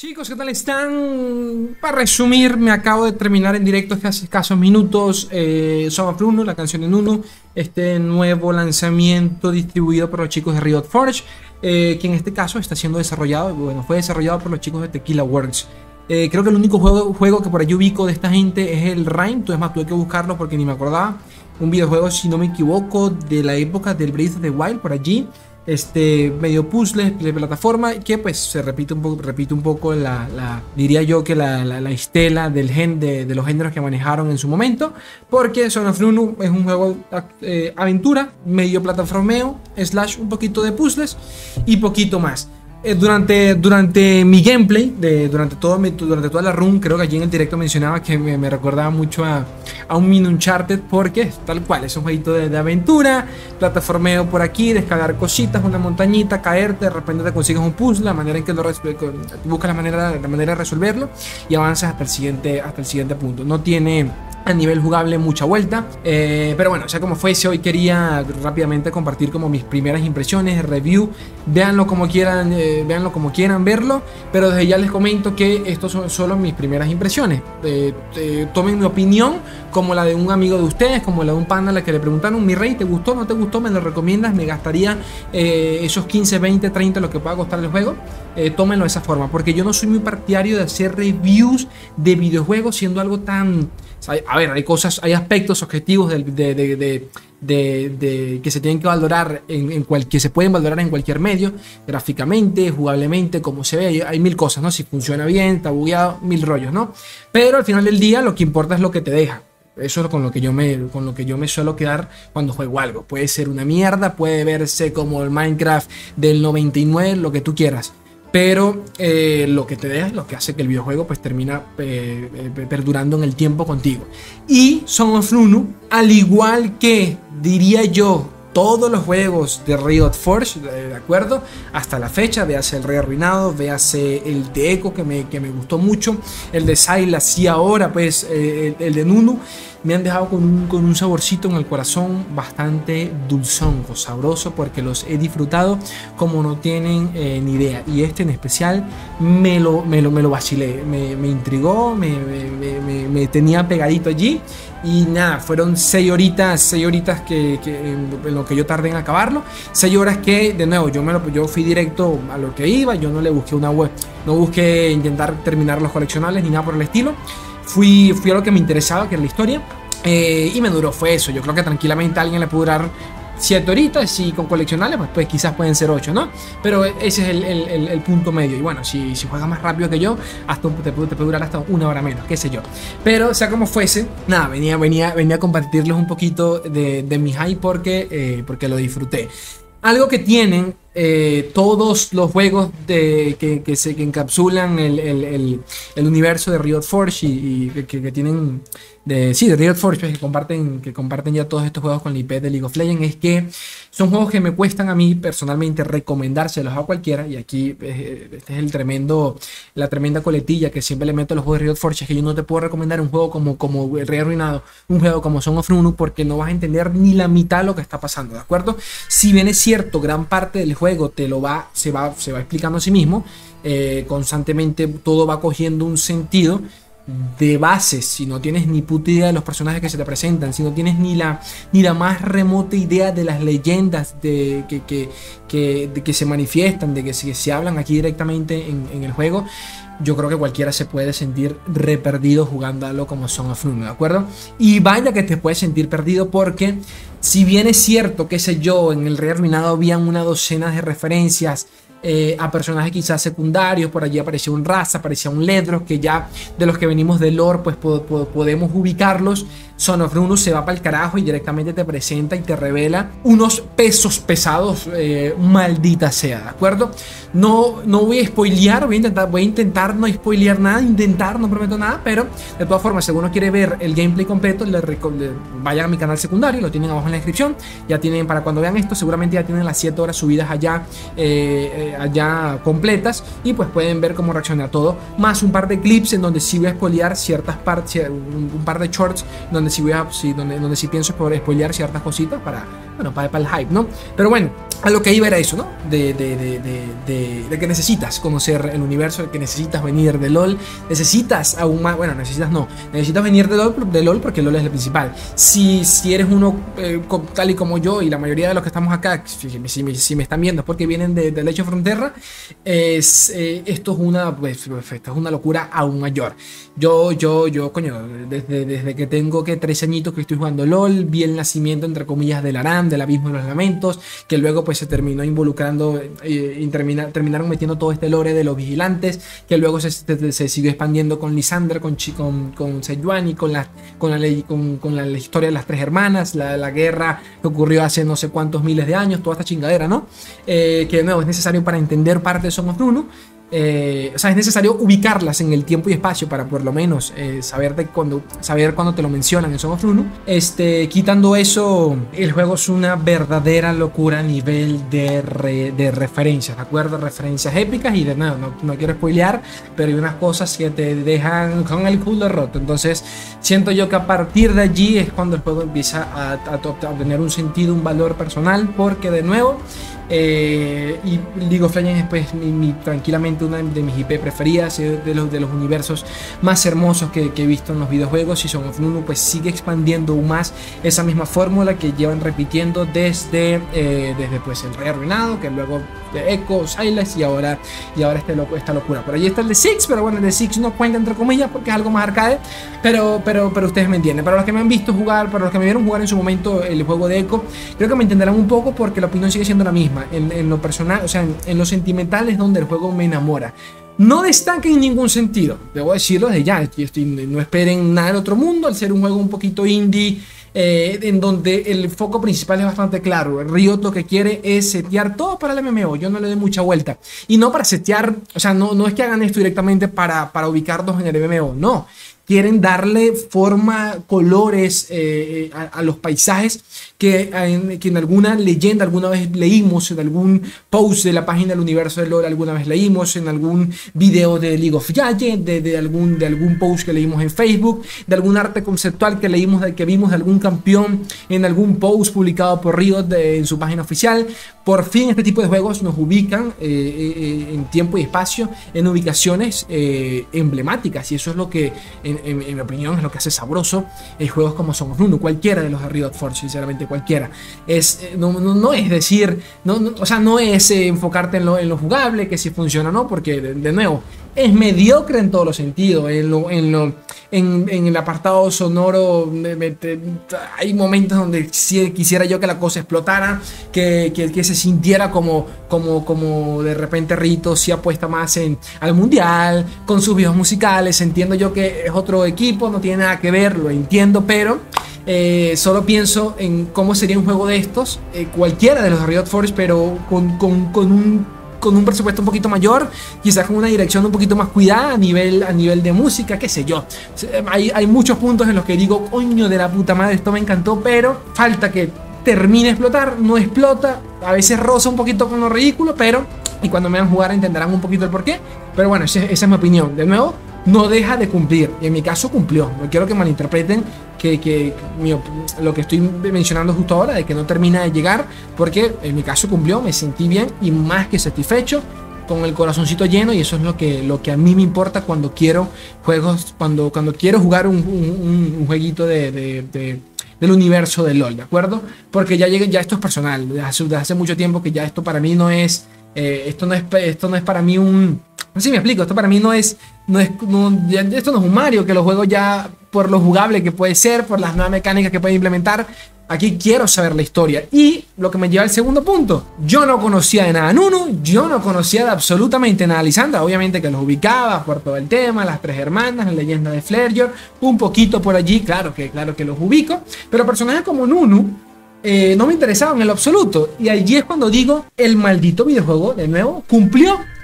Chicos, ¿qué tal están? Para resumir, me acabo de terminar en directo hace escasos minutos Song of Nunu, la canción de Nunu, este nuevo lanzamiento distribuido por los chicos de Riot Forge, que en este caso está siendo desarrollado, bueno, fue desarrollado por los chicos de Tequila Works. Creo que el único juego que por allí ubico de esta gente es el Rain, es más, tuve que buscarlo porque ni me acordaba. Un videojuego, si no me equivoco, de la época del Breath of the Wild, por allí. Medio puzzle de plataforma que pues se repite un poco diría yo que la estela de los géneros que manejaron en su momento, porque Song of Nunu es un juego aventura, medio plataformeo, / un poquito de puzzles y poquito más. Durante mi gameplay, durante toda la run, creo que allí en el directo mencionaba que me recordaba mucho a un mini Uncharted, porque tal cual, es un jueguito de aventura, plataformeo por aquí, descargar cositas, una montañita, caerte, de repente te consigues un puzzle, la manera en que buscas la manera de resolverlo y avanzas hasta el siguiente punto. No tiene a nivel jugable mucha vuelta, pero bueno, sea como fuese, hoy quería rápidamente compartir como mis primeras impresiones, review. Véanlo como quieran verlo, pero desde ya les comento que estos son solo mis primeras impresiones. Tomen mi opinión como la de un amigo de ustedes, como la de un pana a la que le preguntaron: mi rey, ¿te gustó? ¿No te gustó? ¿Me lo recomiendas? ¿Me gastaría esos 15, 20, 30 lo que pueda costar el juego? Tómenlo de esa forma, porque yo no soy muy partidario de hacer reviews de videojuegos siendo algo tan... A ver, hay aspectos objetivos que se tienen que valorar que se pueden valorar en cualquier medio, gráficamente, jugablemente, como se ve, hay mil cosas, ¿no? Si funciona bien, está bugueado, mil rollos, ¿no? Pero al final del día lo que importa es lo que te deja. Eso es con lo que yo me suelo quedar cuando juego algo. Puede ser una mierda, puede verse como el Minecraft del 99, lo que tú quieras. Pero lo que te deja es lo que hace que el videojuego pues termina perdurando en el tiempo contigo. Y Song of Nunu, al igual que, diría yo, todos los juegos de Riot Forge, de acuerdo, hasta la fecha, véase el Rey Arruinado, véase el de Echo que me gustó mucho, el de Sylas y ahora pues el de Nunu, me han dejado con un saborcito en el corazón bastante dulzón, sabroso, porque los he disfrutado como no tienen ni idea. Y este en especial me lo vacilé, me intrigó, me tenía pegadito allí. Y nada, fueron 6 horitas en lo que yo tardé en acabarlo. 6 horas que, de nuevo, yo fui directo a lo que iba. Yo no le busqué una web, no busqué intentar terminar los coleccionables ni nada por el estilo. Fui a lo que me interesaba, que era la historia, y me duró, fue eso. Yo creo que tranquilamente a alguien le pudo durar 7 horitas, y con coleccionables pues quizás pueden ser 8, ¿no? Pero ese es el punto medio. Y bueno, si juegas más rápido que yo, hasta te puede durar hasta 1 hora menos, qué sé yo. Pero sea como fuese, nada, venía a compartirles un poquito de mi hype porque lo disfruté. Algo que tienen todos los juegos que encapsulan el universo de Riot Forge y que tienen de Riot Forge, pues, que comparten ya todos estos juegos con la IP de League of Legends, es que son juegos que me cuestan a mí personalmente recomendárselos a cualquiera. Y aquí este es la tremenda coletilla que siempre le meto a los juegos de Riot Forge, es que yo no te puedo recomendar un juego como el Rey Arruinado, un juego como Song of Nunu, porque no vas a entender ni la mitad de lo que está pasando, ¿de acuerdo? Si bien es cierto, gran parte del juego se va explicando a sí mismo, constantemente todo va cogiendo un sentido de bases. Si no tienes ni puta idea de los personajes que se te presentan, si no tienes ni la más remota idea de las leyendas que se manifiestan, de que se hablan aquí directamente en el juego, yo creo que cualquiera se puede sentir re perdido jugando algo como Song of Nunu, ¿de acuerdo? Y vaya que te puedes sentir perdido, porque si bien es cierto, qué sé yo, en el Rey Arruinado habían una docena de referencias a personajes quizás secundarios, por allí aparecía un Raza, aparecía un Ledros, que ya de los que venimos de lore pues podemos ubicarlos. Song of Nunu se va para el carajo y directamente te presenta y te revela unos pesos pesados, maldita sea, ¿de acuerdo? No voy a spoilear, voy a intentar no spoilear nada, no prometo nada, pero de todas formas, si alguno quiere ver el gameplay completo, vayan a mi canal secundario, lo tienen abajo en la descripción. Ya tienen, para cuando vean esto, seguramente ya tienen las 7 horas subidas allá completas, y pues pueden ver cómo reacciona a todo, más un par de clips en donde sí voy a spoilear ciertas partes, un par de shorts donde sí pienso spoilear ciertas cositas bueno, para el hype, ¿no? Pero bueno, a lo que iba era eso, ¿no? De que necesitas conocer el universo, de que necesitas venir de LoL, necesitas aún más, bueno, necesitas venir de LoL porque LoL es el principal. Si eres uno tal y como yo y la mayoría de los que estamos acá, si me están viendo es porque vienen de Age of Frontera, esto es una locura aún mayor. Yo, coño, desde que tengo 13 añitos que estoy jugando LoL, vi el nacimiento, entre comillas, del ARAM, del Abismo de los Lamentos, que luego pues se terminó involucrando y terminaron metiendo todo este lore de los vigilantes, que luego se siguió expandiendo con Lysandra, con Sejuani, con la historia de las tres hermanas, la guerra que ocurrió hace no sé cuántos miles de años, toda esta chingadera, ¿no? Que de nuevo es necesario para entender parte de Song of Draenor. O sea, es necesario ubicarlas en el tiempo y espacio para por lo menos saber cuando te lo mencionan en Song of Draenor. Quitando eso, el juego es una verdadera locura a nivel de referencias, ¿de acuerdo? Referencias épicas y de nuevo, no quiero spoilear, pero hay unas cosas que te dejan con el culo roto. Entonces, siento yo que a partir de allí es cuando el juego empieza a tener un sentido, un valor personal, porque de nuevo, y League of Legends es pues tranquilamente una de mis IP preferidas, de los universos más hermosos que he visto en los videojuegos, y Song of Draenor pues sigue expandiendo aún más esa misma fórmula que llevan repitiendo desde pues el Rey Arruinado, que luego Echo, Sylas y ahora esta locura. Por allí está el de Six, pero bueno, el de Six no cuenta entre comillas porque es algo más arcade, pero ustedes me entienden. Para los que me han visto jugar, para los que me vieron jugar en su momento el juego de Echo, creo que me entenderán un poco porque la opinión sigue siendo la misma. En lo personal, o sea, en lo sentimental es donde el juego me enamora. No destaca en ningún sentido, debo decirlo desde ya. No esperen nada del otro mundo al ser un juego un poquito indie, en donde el foco principal es bastante claro. Riot lo que quiere es setear todo para el MMO. Yo no le doy mucha vuelta. Y no para setear, o sea, no es que hagan esto directamente para ubicarnos en el MMO, no. Quieren darle forma, colores a los paisajes que en alguna leyenda alguna vez leímos, en algún post de la página del universo de LoL alguna vez leímos, en algún video de League of Legends, de algún post que leímos en Facebook, de algún arte conceptual que vimos de algún campeón en algún post publicado por Riot en su página oficial. Por fin este tipo de juegos nos ubican en tiempo y espacio, en ubicaciones emblemáticas, y eso es lo que en mi opinión es lo que hace sabroso juegos como Song of Draenor, cualquiera de los de Riot Forge, sinceramente cualquiera. No es decir, o sea, no es enfocarte en lo jugable, que si funciona o no, porque de nuevo es mediocre en todos los sentidos. En el apartado sonoro hay momentos donde quisiera yo que la cosa explotara, que se sintiera como de repente Rito sí apuesta más al mundial con sus videos musicales. Entiendo yo que es otro equipo, no tiene nada que ver, lo entiendo, pero solo pienso en cómo sería un juego de estos, cualquiera de los Riot Forge, pero con un presupuesto un poquito mayor, quizás con una dirección un poquito más cuidada a nivel de música, qué sé yo. Hay muchos puntos en los que digo, coño de la puta madre, esto me encantó, pero falta que termine de explotar, no explota, a veces roza un poquito con lo ridículo, y cuando me vean jugar entenderán un poquito el porqué, pero bueno, esa es mi opinión. De nuevo, no deja de cumplir, y en mi caso cumplió. No quiero que malinterpreten lo que estoy mencionando justo ahora, de que no termina de llegar, porque en mi caso cumplió, me sentí bien y más que satisfecho, con el corazoncito lleno, y eso es lo que a mí me importa cuando quiero juegos, cuando quiero jugar un jueguito del universo de LoL, ¿de acuerdo? Porque ya esto es personal, desde hace mucho tiempo que ya esto para mí no es, esto no es para mí un... No sé si me explico, esto para mí esto no es un Mario, que lo juego ya por lo jugable que puede ser, por las nuevas mecánicas que puede implementar. Aquí quiero saber la historia. Y lo que me lleva al segundo punto, yo no conocía de nada a Nunu, yo no conocía de absolutamente nada a Lysandra. Obviamente que los ubicaba por todo el tema, las tres hermanas, la leyenda de Flareon, un poquito por allí, claro que los ubico, pero personajes como Nunu no me interesaban en lo absoluto. Y allí es cuando digo, el maldito videojuego, de nuevo, cumplió.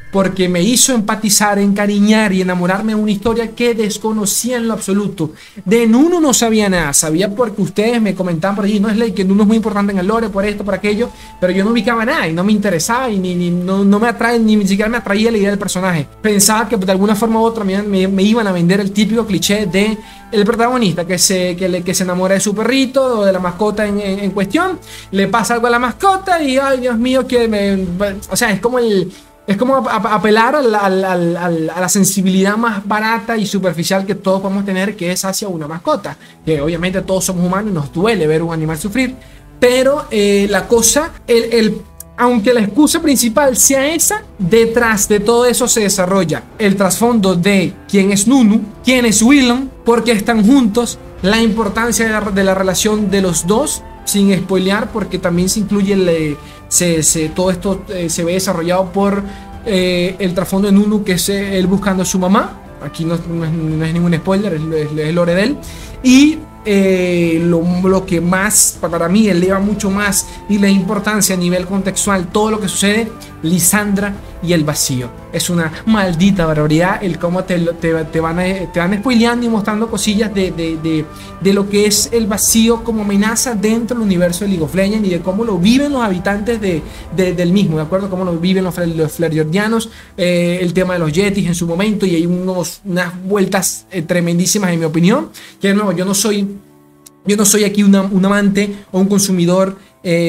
porque me hizo empatizar, encariñar y enamorarme de una historia que desconocía en lo absoluto. De Nunu no sabía nada, sabía porque ustedes me comentaban por allí, no es ley que Nunu es muy importante en el lore, por esto, por aquello, pero yo no ubicaba nada y no me interesaba y no me atrae, ni siquiera me atraía la idea del personaje. Pensaba que de alguna forma u otra me iban a vender el típico cliché de el protagonista que se enamora de su perrito o de la mascota en cuestión, le pasa algo a la mascota y ay Dios mío, o sea, es como apelar a la sensibilidad más barata y superficial que todos podemos tener, que es hacia una mascota. Que obviamente todos somos humanos y nos duele ver un animal sufrir. Pero la cosa, aunque la excusa principal sea esa, detrás de todo eso se desarrolla el trasfondo de quién es Nunu, quién es Willem, por qué están juntos, la importancia de la relación de los dos, sin spoilear, porque también se incluye todo esto se ve desarrollado por el trasfondo de Nunu, que es él buscando a su mamá. Aquí no es ningún spoiler, es lore de él. Y lo que más para mí eleva mucho más y la importancia a nivel contextual, todo lo que sucede, Lisandra y el vacío. Es una maldita barbaridad el cómo te van spoileando y mostrando cosillas de lo que es el vacío como amenaza dentro del universo de League of Legends y de cómo lo viven los habitantes del mismo, ¿de acuerdo? Cómo lo viven los Floridianos, el tema de los Yetis en su momento, y hay unas vueltas tremendísimas en mi opinión, que de nuevo yo no soy aquí un amante o un consumidor,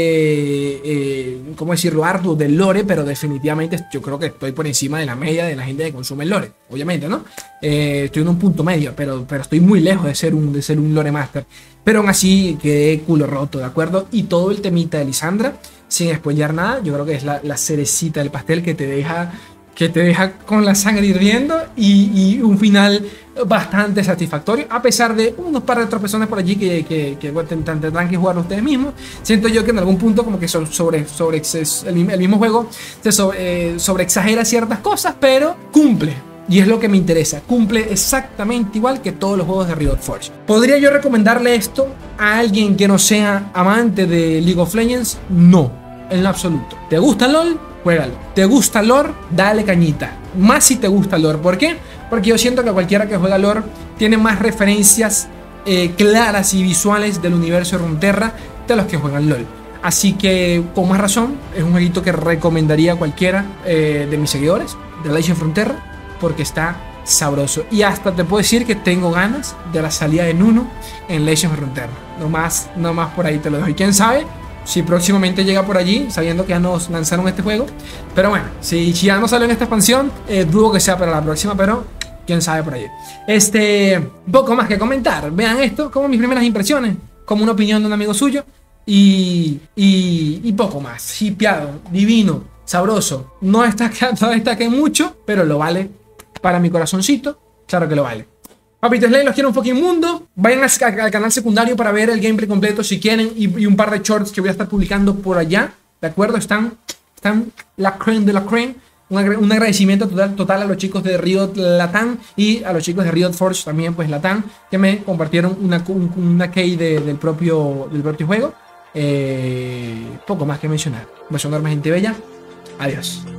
¿cómo decirlo?, arduo del lore, pero definitivamente yo creo que estoy por encima de la media de la gente que consume el lore, obviamente, ¿no? Estoy en un punto medio, pero estoy muy lejos de ser un lore master. Pero aún así quedé culo roto, ¿de acuerdo? Y todo el temita de Lisandra, sin spoilear nada, yo creo que es la cerecita del pastel que te deja con la sangre hirviendo y un final bastante satisfactorio, a pesar de unos par de tropezones por allí que tendrán que jugar ustedes mismos. Siento yo que en algún punto como que el mismo juego se sobreexagera ciertas cosas, pero cumple. Y es lo que me interesa, cumple exactamente igual que todos los juegos de Riot Forge. ¿Podría yo recomendarle esto a alguien que no sea amante de League of Legends? No, en lo absoluto. ¿Te gusta LOL? Juégalo. ¿Te gusta lore? Dale cañita. Más si te gusta lore. ¿Por qué? Porque yo siento que cualquiera que juega lore tiene más referencias claras y visuales del universo de Runeterra de los que juegan LOL. Así que, con más razón, es un jueguito que recomendaría a cualquiera de mis seguidores de Legend of Runeterra, porque está sabroso. Y hasta te puedo decir que tengo ganas de la salida de Nunu en Legend of Runeterra. No más por ahí te lo dejo. Y quién sabe si próximamente llega por allí, sabiendo que ya nos lanzaron este juego. Pero bueno, si ya no salió en esta expansión, dudo que sea para la próxima, pero quién sabe por allí. Poco más que comentar. Vean esto como mis primeras impresiones, como una opinión de un amigo suyo. Y poco más. Hipeado, divino, sabroso. No destaque mucho, pero lo vale para mi corazoncito. Claro que lo vale. Papitos Slay, los quiero un fucking mundo. Vayan al canal secundario para ver el gameplay completo si quieren, y un par de shorts que voy a estar publicando por allá. ¿De acuerdo? Están la creme de la creme. Un agradecimiento total a los chicos de Riot Latam y a los chicos de Riot Forge también, pues Latam, que me compartieron una key del propio juego. Poco más que mencionar. Un beso enorme, gente bella. Adiós.